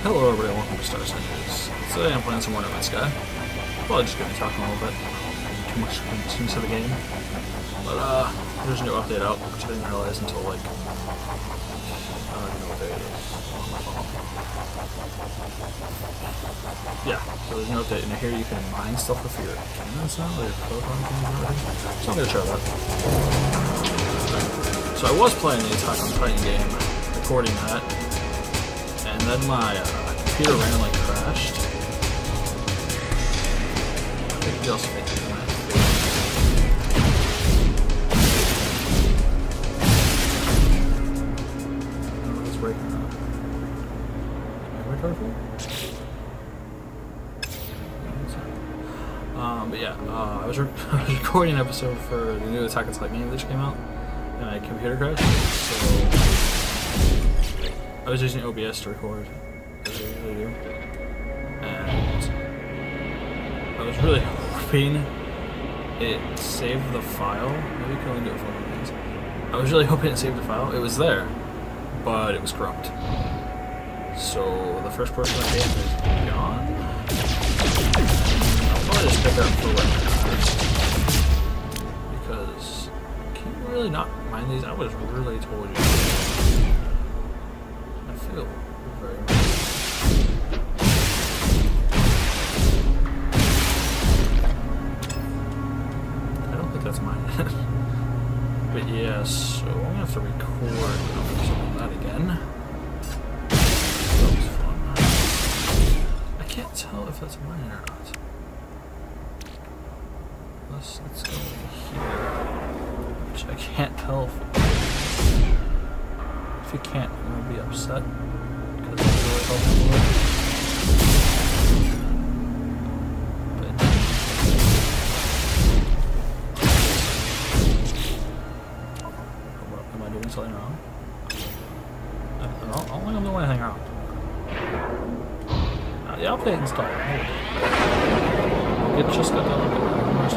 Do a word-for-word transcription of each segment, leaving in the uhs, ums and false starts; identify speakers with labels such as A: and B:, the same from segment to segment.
A: Hello everybody, welcome to Star Cinders. Today I'm playing some more No Man's Sky. Probably just gonna be talking a little bit. Too much into the game. But uh, there's a new update out, which I didn't realize until like, I don't even know what day it is on my phone. Yeah, so there's an update, and here you can mine stuff with your cannons now, like your proton cannons and everything. So I'm gonna show that. So I was playing the Attack on Titan game, recording that. And then my uh, computer randomly crashed. I think you also think it's nice. I don't know what's breaking up. Am I careful? Um, but yeah, uh, I was, re I was recording an episode for the new Attack on Titan game that just came out, and my computer crashed. So I was using O B S to record, as I usually do, and I was really hoping it saved the file. Maybe you can only do it for one things. I was really hoping it saved the file. It was there, but it was corrupt. So the first person I hit is gone. I'll probably just pick it up for what it because can you really not mind these? I was really told you. I feel very much. I don't think that's mine. But yeah, so I'm gonna have to record some of that again. That was fun. I can't tell if that's mine or not. Let's, let's go here. Which I can't tell if If you can't, I'm gonna be upset because it's really helpful. But am I doing something wrong? I don't, I don't think I'm doing anything wrong. Uh, the update installed. It just got done.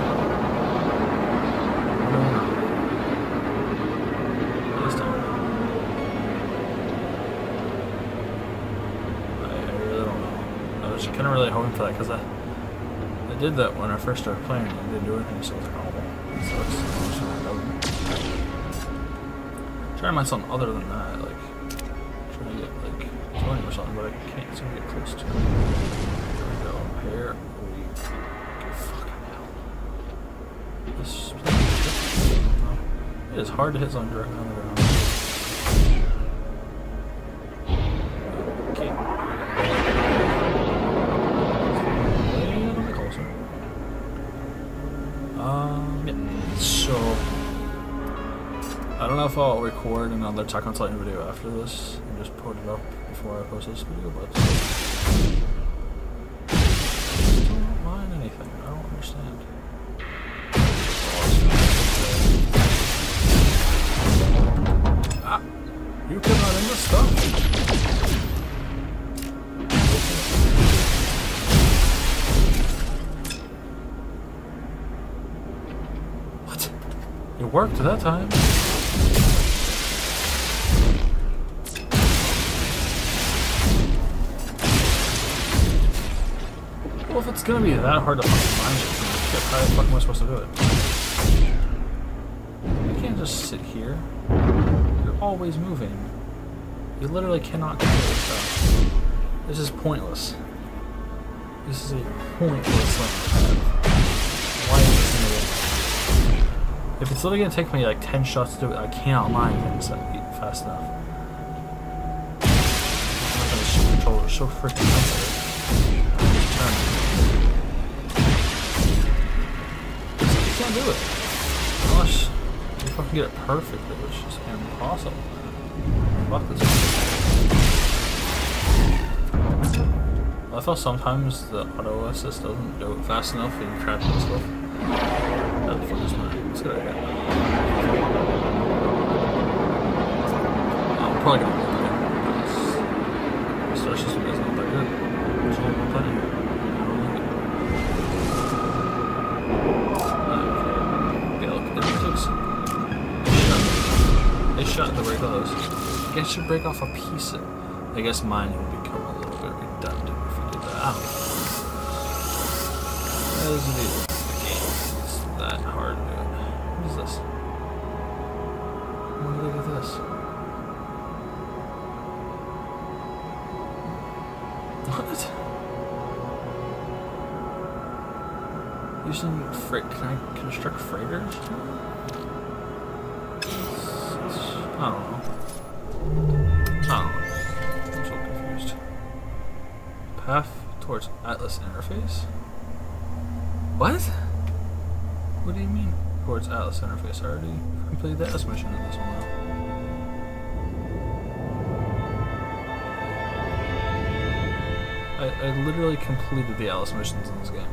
A: I kind of really hoping for that because I, I did that when I first started playing and I didn't do anything, so I was like, oh, that sucks. Trying to find something other than that, like trying to get like twenty or something, but I can't seem to get close to it. There we go. Here we go. Fucking hell. This it is hard to hit something direct on the ground. So, I don't know if I'll record another Attack on Titan video after this and just put it up before I post this video, but I don't mind anything. I don't understand. Ah! You cannot in this stuff! It worked that time. Well, if it's gonna be that hard to fucking find it, how the fuck am I supposed to do it? You can't just sit here. You're always moving. You literally cannot control yourself. This is pointless. This is a pointless thing. Why is this in the way? If it's literally gonna take me like ten shots to do it, I cannot mine things fast enough. The controller is so freaking sensitive. You can't do it. Unless you fucking get it perfectly, which is impossible. Fuck this. I thought sometimes the auto assist doesn't do it fast enough and you crash and stuff. That the fuck is mine? Let's go again. I'm probably gonna look again because the star system is not that good. There's no more plenty. Okay, look, it took. They shot the very close. I guess you break off a piece of. I guess mine would become a little bit done if you did that. I don't know. As it is, the game is that hard to do it. What is this? What do they get this? What? Using freight, can I construct freighters? I don't know. I don't know. I'm so confused. Path towards Atlas interface? What? What do you mean towards Atlas interface? I already completed the Atlas mission in this one now. I, I literally completed the Atlas missions in this game.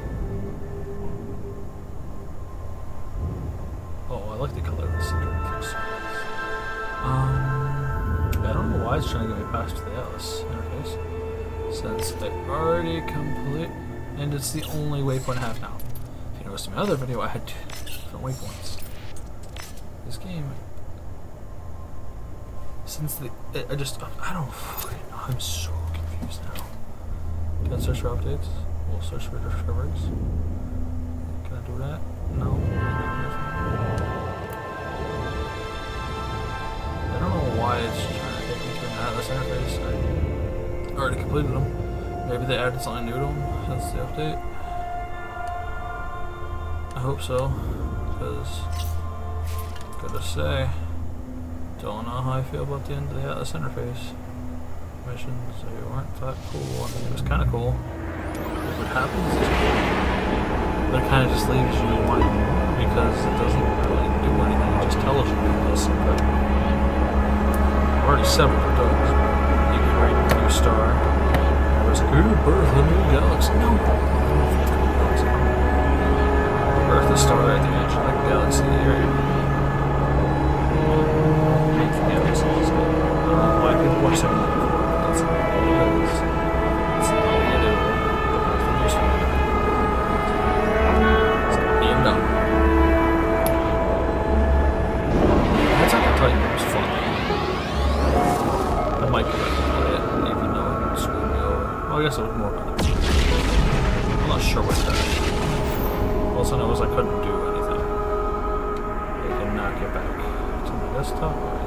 A: Oh, I like the color of the center. Um, I don't know why it's trying to get me past the Atlas interface, since they already complete, and it's the only waypoint I have now. If you noticed in my other video, I had two different waypoints. This game, since the, I I just, I don't fucking know, I'm so confused now. Can I search for updates? We'll search for discoveries. Can I do that? No. I don't know why it's trying to take me to an Atlas interface. I already completed them. Maybe they added something new to them. That's the update. I hope so, because gotta say, don't know how I feel about the end of the Atlas interface missions. They weren't that cool. I mean, it was kind of cool. If it happens, it's cool. But it kind of just leaves you wanting more because it doesn't really do anything. It just tells you it does something. I've already said what it does. You create a new star. It was good birth a new galaxy. No. Birth a star at the edge of the galaxy area. Make the galaxy. I don't know why people watch that movie before, but that's all it is. It's all you do. Birth a new star. It's named up. That's not the Titan. It was fun. I might go back and play it, even though it screwed me over. Well, I guess it was more fun. I'm not sure what that is. All I know is I couldn't do anything. I could not get back to my desktop or anything.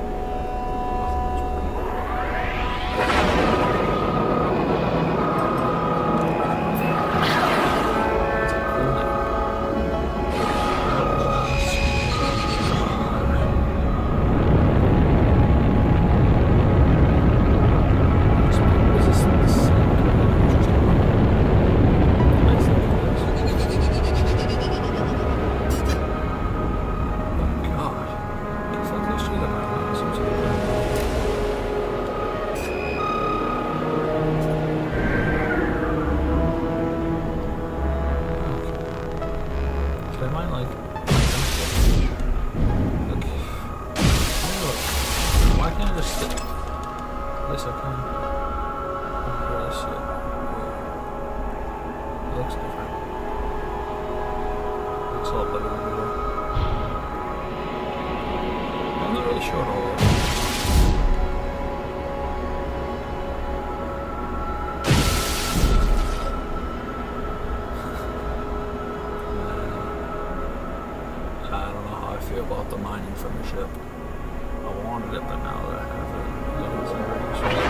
A: About the mining from the ship. I wanted it, but now that I have it, it's already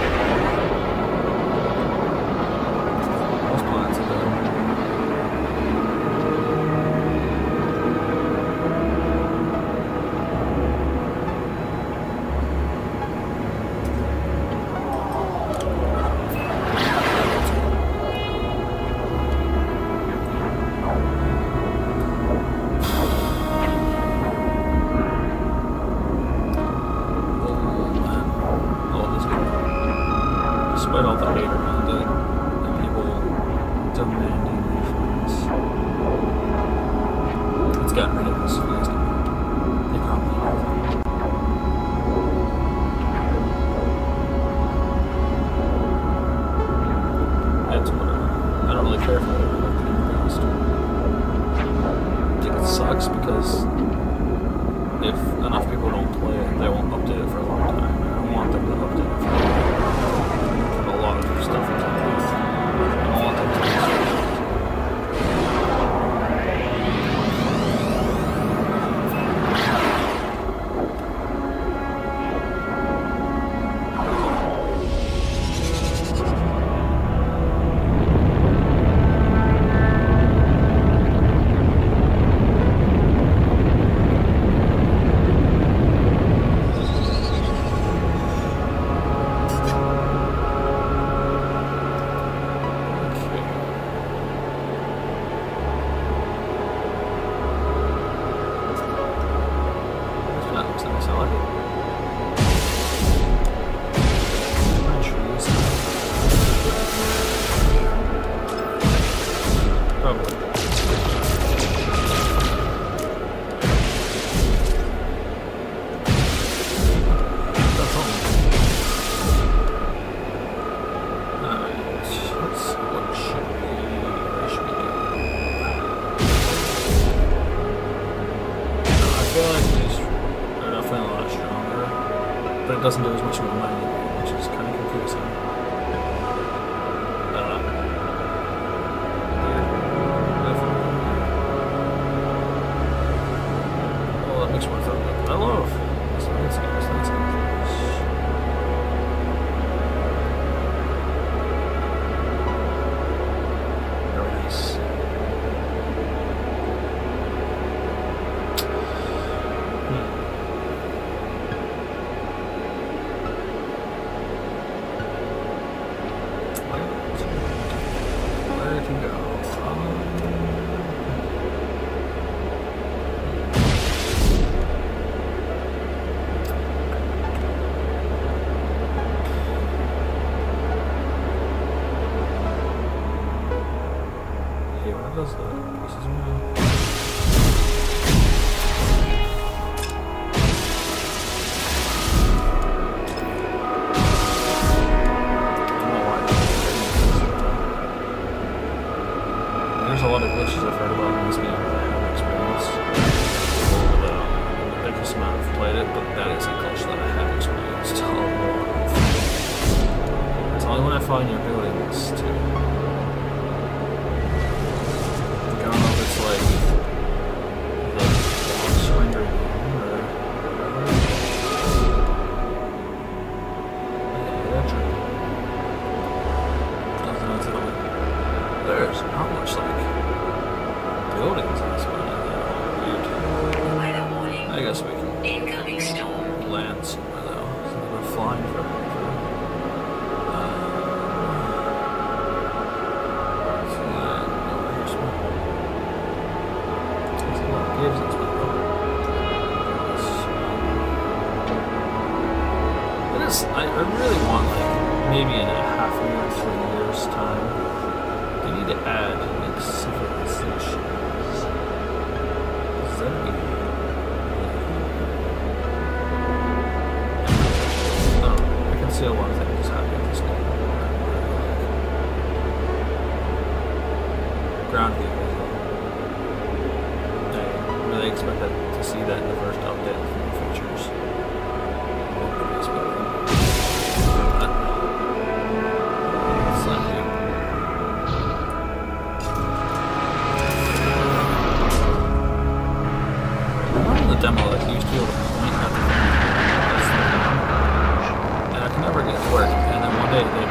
A: most planets are dead. Despite all the hate around it, and people demanding refunds, it's gotten ridiculous for these people. They probably have them. It's whatever. I don't really care for it, to be honest. I think it sucks because if enough people don't play it, they won't update it for a long time. I don't want them to update it for a long time. A lot of stuff but it doesn't do as much of a mining, which is kind of confusing. I don't know. Weird. Oh, that makes more fun. I love. That's nice, guys. That's nice. Very nice. Does the pieces move? There's a lot of glitches I've heard about in this game that I haven't experienced. Although I just not have played it, but that is a glitch that I have experienced a lot of. It's only when I find your buildings too. It's like the surrender or whatever. Yeah, that's right. There's not much like buildings in this one. Weird. I guess we can incoming storm. Land somewhere though. So we're flying for It is, I, I really want, like, maybe in a half a year, three years time, they need to add, like, civilizations. Because that would be, I don't know, I can see a lot of things happening in this game. Ground vehicles. I expect that to see that in the first update with new features. Remember the demo that you used to be able to point at the thing? And I can never get it to work, and then one day they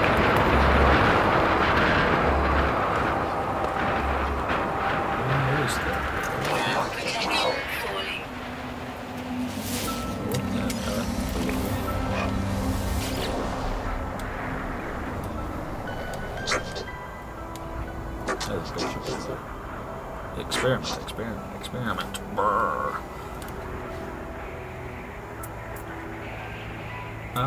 A: Experiment, experiment, experiment. Brr. Uh.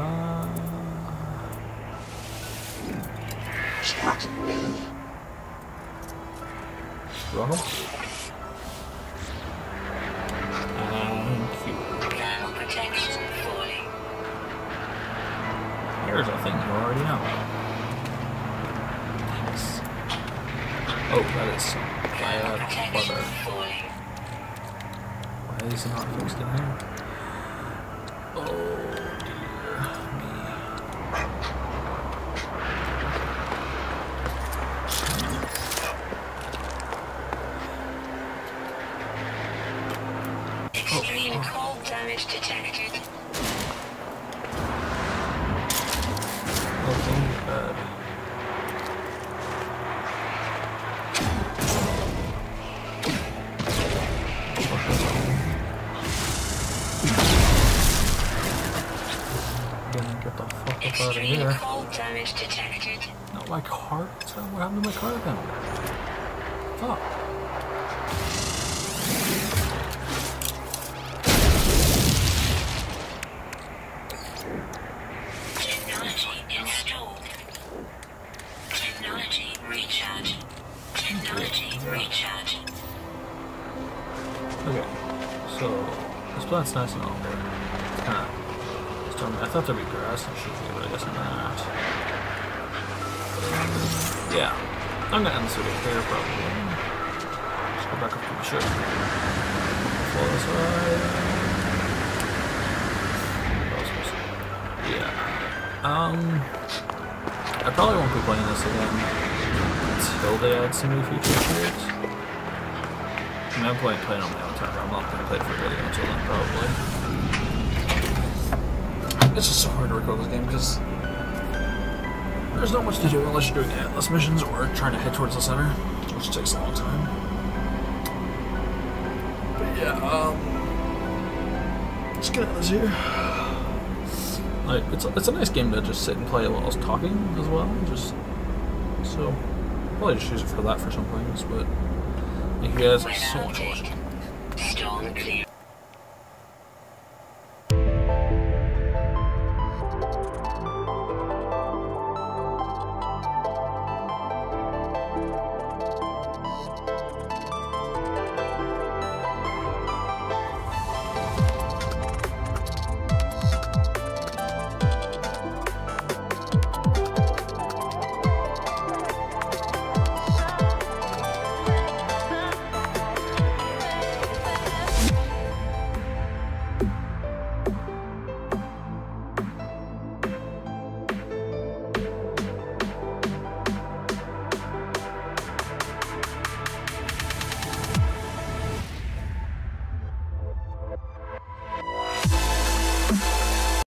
A: Roll. Thank you. Here's a thing you already know. Thanks. Oh, that is some bad weather. Why is it not fixed in here? Oh dear me.
B: Extreme oh. cold damage detected.
A: Oh, things are bad. Get the fuck up out of here.
B: Cold damage detected.
A: Not my car? What happened to my car then? Fuck.
B: Technology installed. Technology recharge. Technology recharge.
A: Okay, so this plant's nice and all, but it's kind of. I thought there'd be grass and shit here, but I guess not. Yeah, I'm gonna end this video here probably. Just go back up to the ship. Follow this way. Yeah. Um, I probably won't be playing this again until they add some new features to it. I mean, I'm playing, playing on my own time. I'm not going to play it for video until then, probably. It's just so hard to record this game because there's not much to do unless you're doing Atlas missions or trying to head towards the center, which takes a long time. But yeah, um, let's get out of here. Like, it's a, it's a nice game to just sit and play while I was talking as well. Just so probably just use it for that for some things. But thank you guys so much for watching.
B: Storm clear.